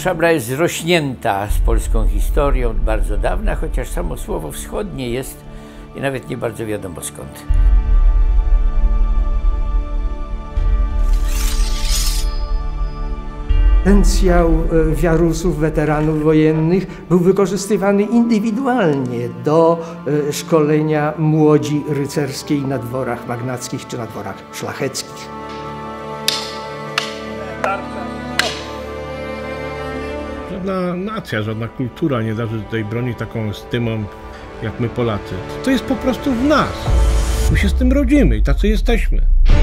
Szabla jest zrośnięta z polską historią od bardzo dawna, chociaż samo słowo wschodnie jest i nawet nie bardzo wiadomo skąd. Potencjał wiarusów, weteranów wojennych był wykorzystywany indywidualnie do szkolenia młodzi rycerskiej na dworach magnackich czy na dworach szlacheckich. Żadna nacja, żadna kultura nie darzy tej broni taką stymą jak my Polacy. To jest po prostu w nas. My się z tym rodzimy i tacy jesteśmy.